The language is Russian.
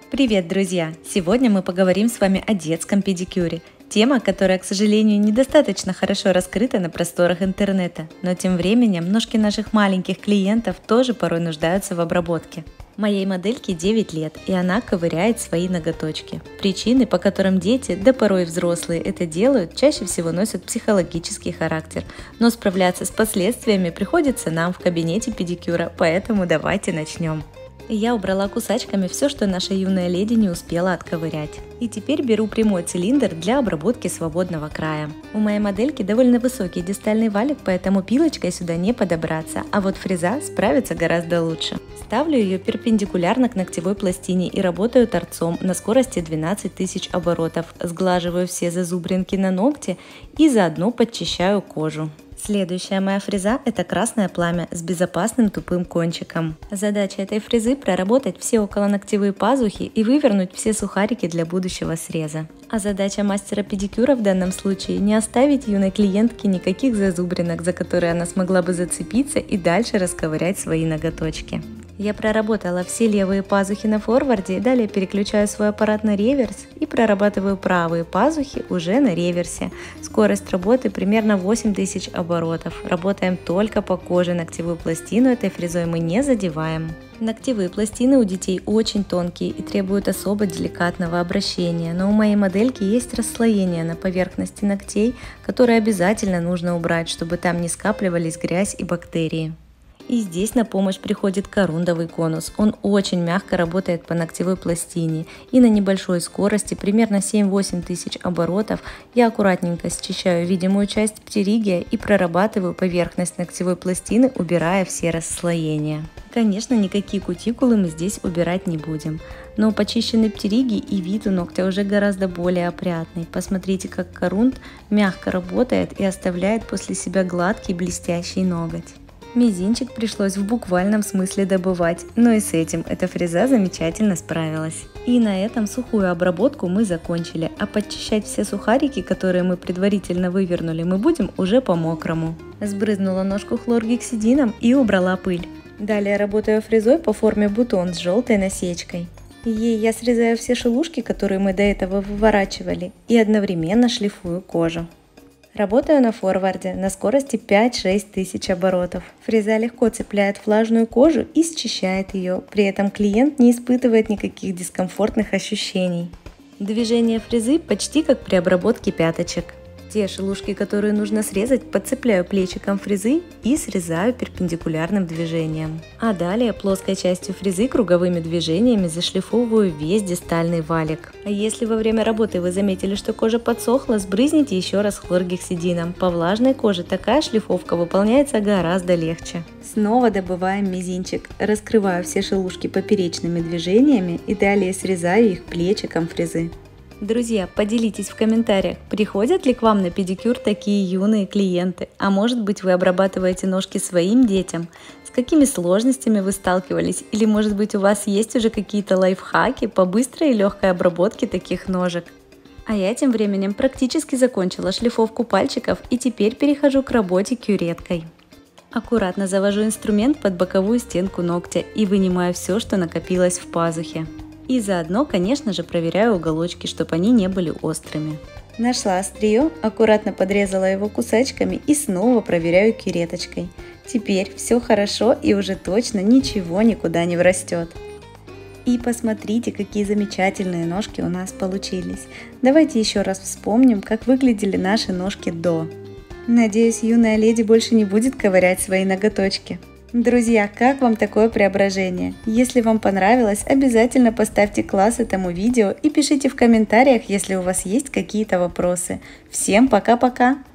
Привет, друзья! Сегодня мы поговорим с вами о детском педикюре. Тема, которая, к сожалению, недостаточно хорошо раскрыта на просторах интернета, но тем временем ножки наших маленьких клиентов тоже порой нуждаются в обработке. Моей модельке 9 лет, и она ковыряет свои ноготочки. Причины, по которым дети, да порой и взрослые это делают, чаще всего носят психологический характер, но справляться с последствиями приходится нам в кабинете педикюра, поэтому давайте начнем. Я убрала кусачками все, что наша юная леди не успела отковырять. И теперь беру прямой цилиндр для обработки свободного края. У моей модельки довольно высокий дистальный валик, поэтому пилочкой сюда не подобраться, а вот фреза справится гораздо лучше. Ставлю ее перпендикулярно к ногтевой пластине и работаю торцом на скорости 12 тысяч оборотов. Сглаживаю все зазубринки на ногте и заодно подчищаю кожу. Следующая моя фреза – это красное пламя с безопасным тупым кончиком. Задача этой фрезы – проработать все околоногтевые пазухи и вывернуть все сухарики для будущего среза. А задача мастера педикюра в данном случае – не оставить юной клиентке никаких зазубринок, за которые она смогла бы зацепиться и дальше расковырять свои ноготочки. Я проработала все левые пазухи на форварде, далее переключаю свой аппарат на реверс и прорабатываю правые пазухи уже на реверсе. Скорость работы примерно 8000 оборотов. Работаем только по коже, ногтевую пластину этой фрезой мы не задеваем. Ногтевые пластины у детей очень тонкие и требуют особо деликатного обращения, но у моей модельки есть расслоение на поверхности ногтей, которые обязательно нужно убрать, чтобы там не скапливались грязь и бактерии. И здесь на помощь приходит корундовый конус. Он очень мягко работает по ногтевой пластине, и на небольшой скорости, примерно 7-8 тысяч оборотов, я аккуратненько счищаю видимую часть птеригия и прорабатываю поверхность ногтевой пластины, убирая все расслоения. Конечно, никакие кутикулы мы здесь убирать не будем, но почищенный птеригий и вид у ногтя уже гораздо более опрятный. Посмотрите, как корунд мягко работает и оставляет после себя гладкий блестящий ноготь. Мизинчик пришлось в буквальном смысле добывать, но и с этим эта фреза замечательно справилась. И на этом сухую обработку мы закончили, а подчищать все сухарики, которые мы предварительно вывернули, мы будем уже по-мокрому. Сбрызнула ножку хлоргексидином и убрала пыль. Далее работаю фрезой по форме бутон с желтой насечкой. Ей я срезаю все шелушки, которые мы до этого выворачивали, и одновременно шлифую кожу. Работаю на форварде на скорости 5-6 тысяч оборотов. Фреза легко цепляет влажную кожу и счищает ее, при этом клиент не испытывает никаких дискомфортных ощущений. Движение фрезы почти как при обработке пяточек. Те шелушки, которые нужно срезать, подцепляю плечиком фрезы и срезаю перпендикулярным движением. А далее плоской частью фрезы круговыми движениями зашлифовываю весь дистальный валик. А если во время работы вы заметили, что кожа подсохла, сбрызните еще раз хлоргексидином. По влажной коже такая шлифовка выполняется гораздо легче. Снова добываем мизинчик, раскрываю все шелушки поперечными движениями и далее срезаю их плечиком фрезы. Друзья, поделитесь в комментариях, приходят ли к вам на педикюр такие юные клиенты, а может быть вы обрабатываете ножки своим детям, с какими сложностями вы сталкивались, или может быть у вас есть уже какие-то лайфхаки по быстрой и легкой обработке таких ножек. А я тем временем практически закончила шлифовку пальчиков и теперь перехожу к работе кюреткой. Аккуратно завожу инструмент под боковую стенку ногтя и вынимаю все, что накопилось в пазухе. И заодно, конечно же, проверяю уголочки, чтобы они не были острыми. Нашла острие, аккуратно подрезала его кусачками и снова проверяю кюреточкой. Теперь все хорошо и уже точно ничего никуда не врастет. И посмотрите, какие замечательные ножки у нас получились. Давайте еще раз вспомним, как выглядели наши ножки до. Надеюсь, юная леди больше не будет ковырять свои ноготочки. Друзья, как вам такое преображение? Если вам понравилось, обязательно поставьте класс этому видео и пишите в комментариях, если у вас есть какие-то вопросы. Всем пока-пока!